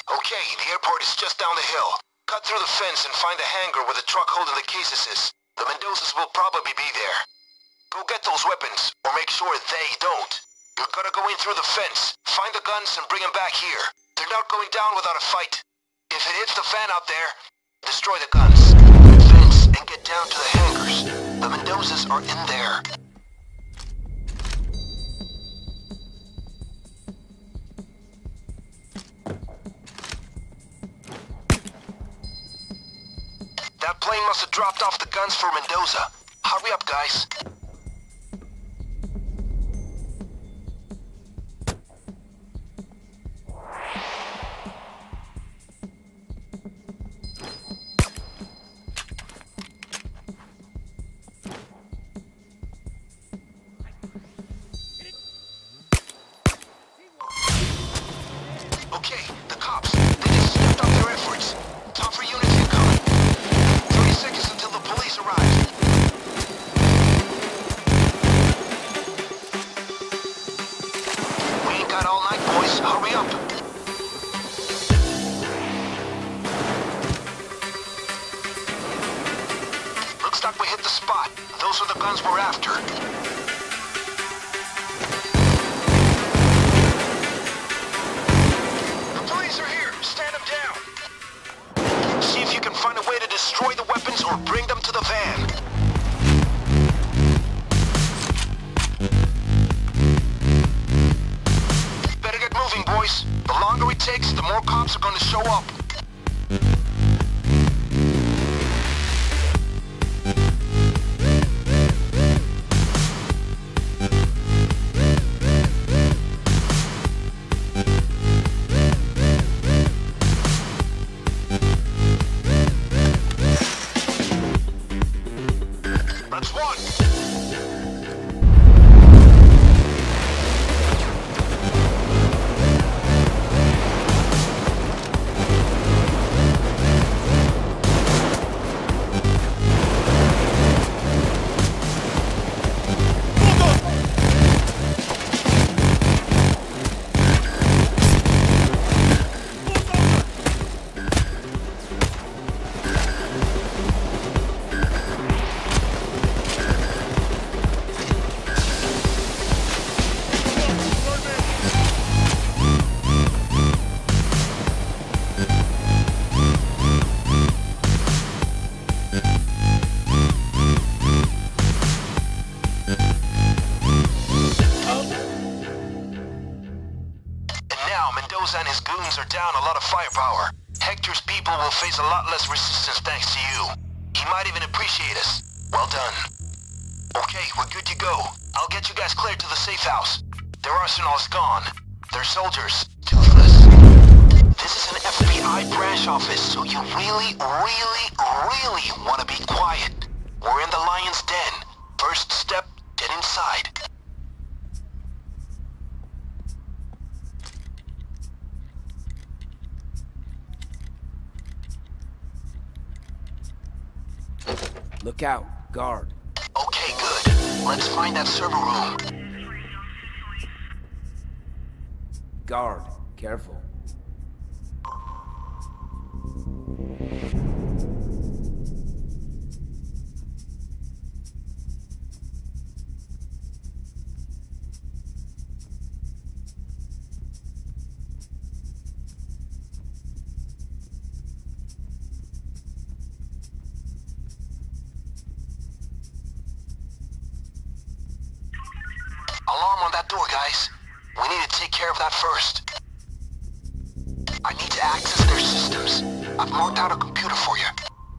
Okay, the airport is just down the hill. Cut through the fence and find the hangar where the truck holding the cases is. The Mendozas will probably be there. Go get those weapons, or make sure they don't. You're gonna go in through the fence, find the guns and bring them back here. They're not going down without a fight. If it hits the fan out there, destroy the guns. Fence and get down to the hangars. The Mendozas are in there. That plane must have dropped off the guns for Mendoza. Hurry up, guys. Okay, the cops. They just stepped up their efforts. Time for units incoming. 30 seconds until the police arrive. We ain't got all night, boys. Hurry up. Looks like we hit the spot. Those are the guns we're after. Find a way to destroy the weapons or bring them to the van. Better get moving, boys. The longer it takes, the more cops are going to show up. That's one. Mendoza and his goons are down a lot of firepower. Hector's people will face a lot less resistance thanks to you. He might even appreciate us. Well done. Okay, we're good to go. I'll get you guys cleared to the safe house. Their arsenal is gone. Their soldiers, toothless. This is an FBI branch office, so you really want to be quiet. We're in the lion's den. First step, get inside. Look out, guard. Okay, good. Let's find that server room. Guard, careful. Alarm on that door, guys. We need to take care of that first. I need to access their systems. I've marked out a computer for you.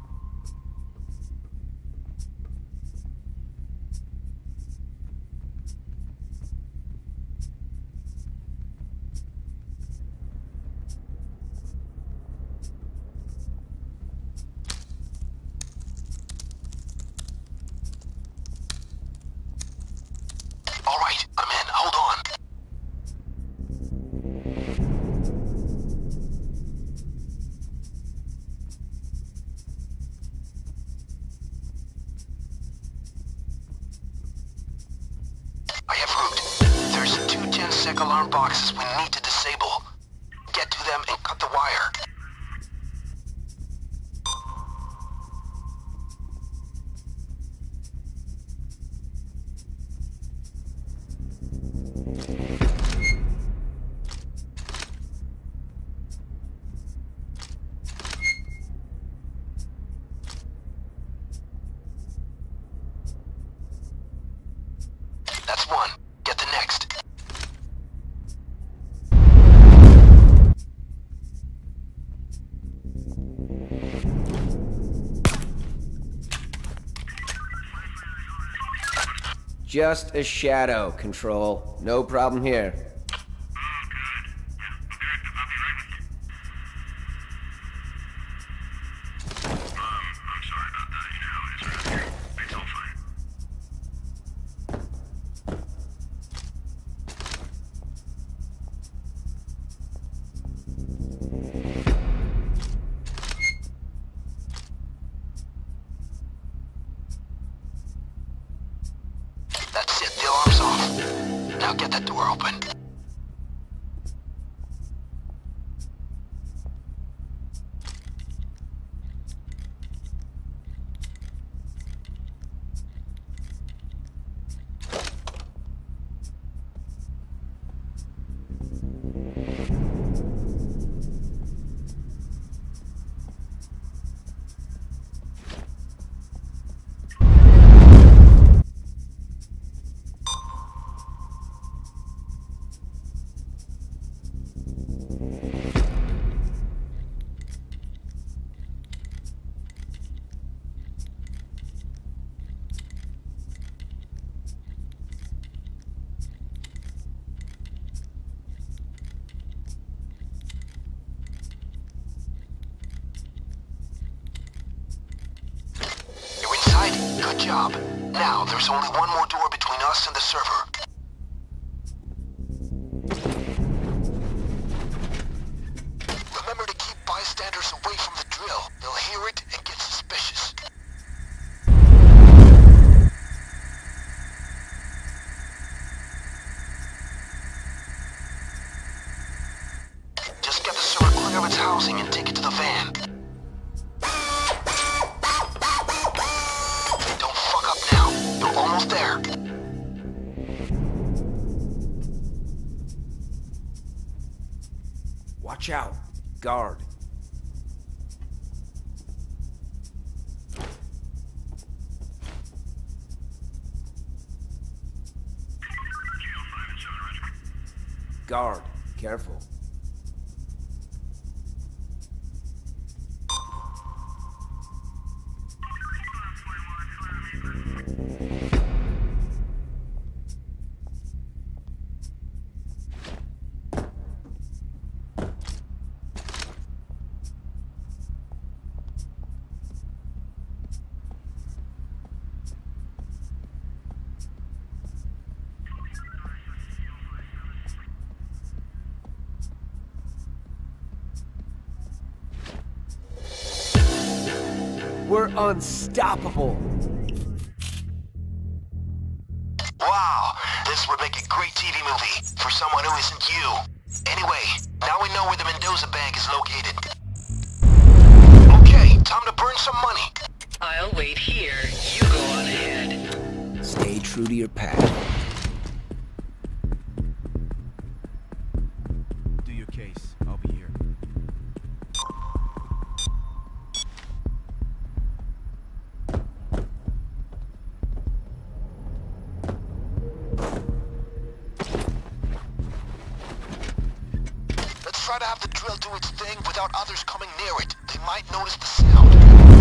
All right, I'm in. Hold on. I have route. There's 2 10-sec alarm boxes we need to disable. Get to them and cut the wire. That's one. Get the next. Just a shadow, Control. No problem here. That's it, the alarm's off. Now get that door open. Good job. Now, there's only one more door between us and the server. Remember to keep bystanders away from the drill. They'll hear it and get suspicious. Just get the server clear of its housing and take it to the van. Almost there. Watch out. Guard. Guard. Careful. We're unstoppable. Wow, this would make a great TV movie for someone who isn't you. Anyway, now we know where the Mendoza Bank is located. Okay, time to burn some money. I'll wait here. You go on ahead. Stay true to your path. Do your case. I'll be here. Let's try to have the drill do its thing without others coming near it. They might notice the sound.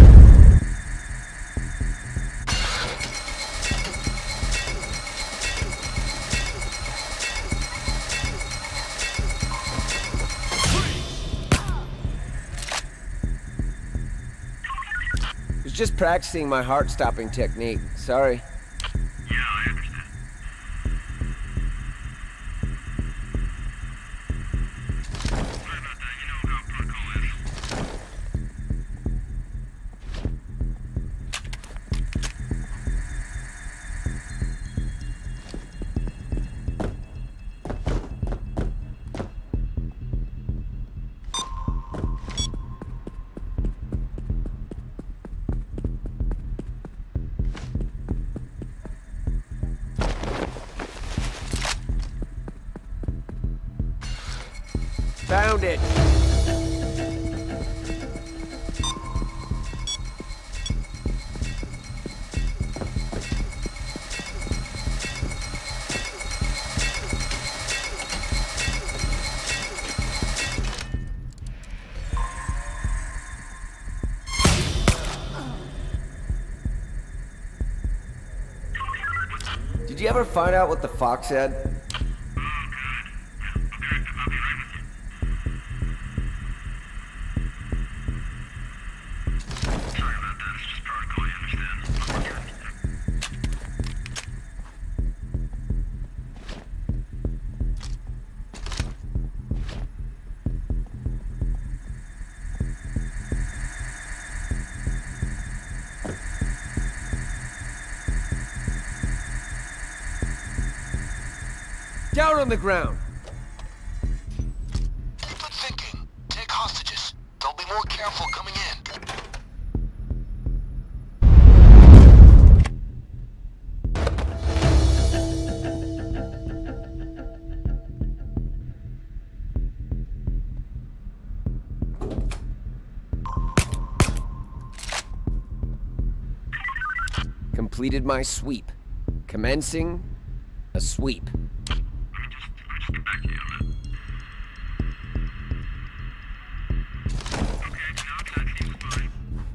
Was just practicing my heart-stopping technique. Sorry. Yeah, I understand. Sorry about that. You know how protocol is. found it! Did you ever find out what the fox said? Down on the ground! Good thinking. Take hostages. They'll be more careful coming in. Completed my sweep. Commencing a sweep. Let me just get back to you on that. Okay, now that seems fine.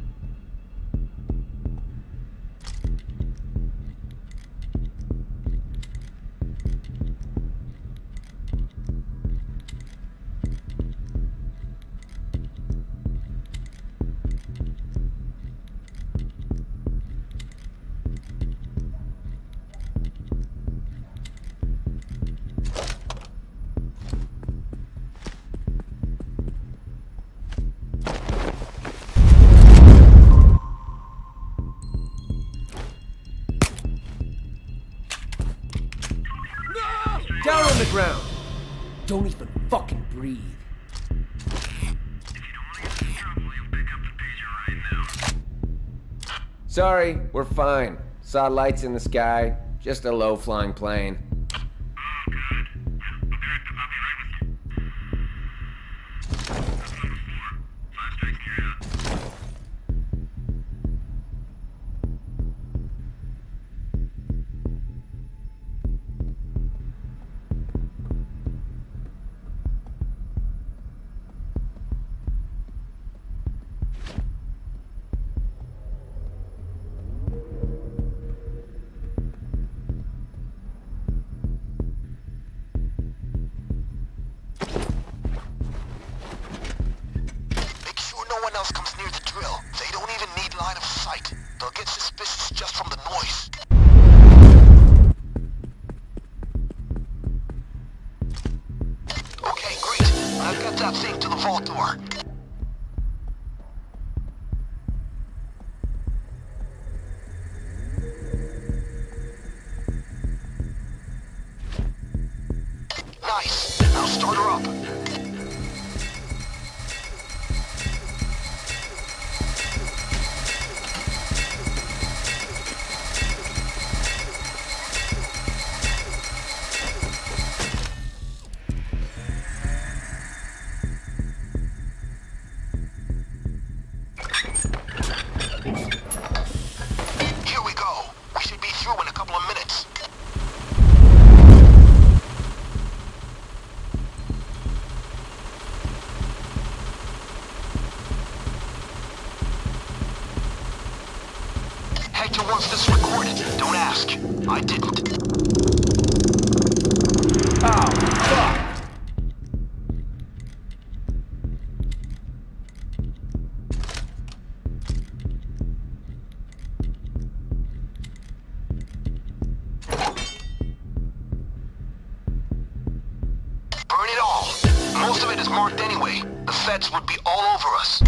Down on the ground! Don't even fucking breathe. If you don't want to get in trouble, you'll pick up the pager right now. Sorry, we're fine. Saw lights in the sky. Just a low-flying plane. Oh, good. I'll be right with you. That's number 4. Flash strikes carried out. Make sure no one else comes near the drill. They don't even need line of sight. They'll get suspicious just from the noise. Okay, great. I've got that thing to the vault door. Nice. Now start her up. Here we go. We should be through in a couple of minutes. Hector wants this recorded. Don't ask. I didn't. Oh, fuck! Burn it all. Most of it is marked anyway. The feds would be all over us.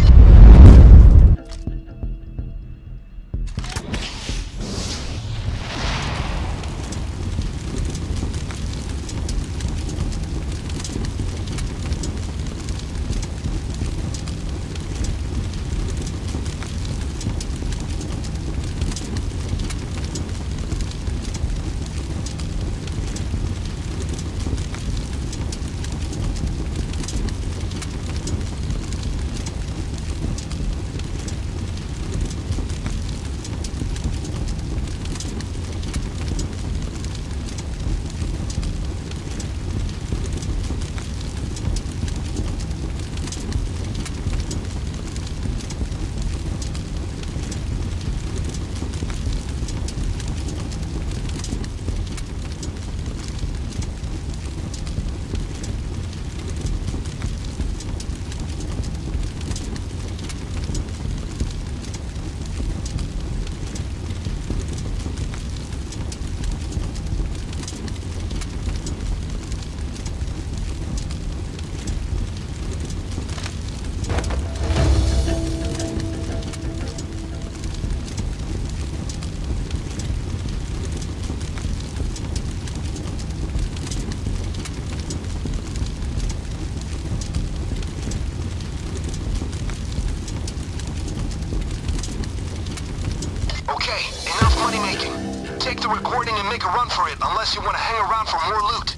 Okay, enough money making. Take the recording and make a run for it, unless you want to hang around for more loot.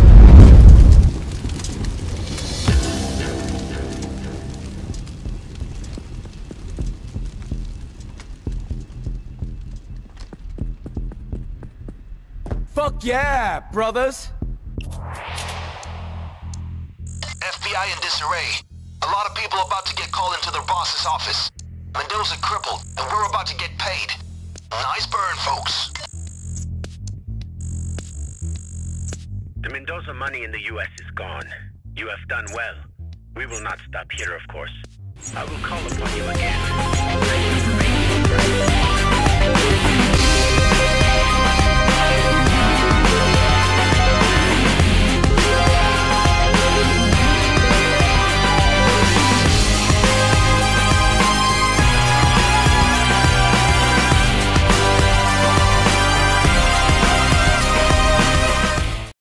Fuck yeah, brothers! FBI in disarray. A lot of people about to get called into their boss's office. Mendoza crippled, and we're about to get paid. Nice burn, folks. The Mendoza money in the U.S. is gone. You have done well. We will not stop here, of course. I will call upon you again.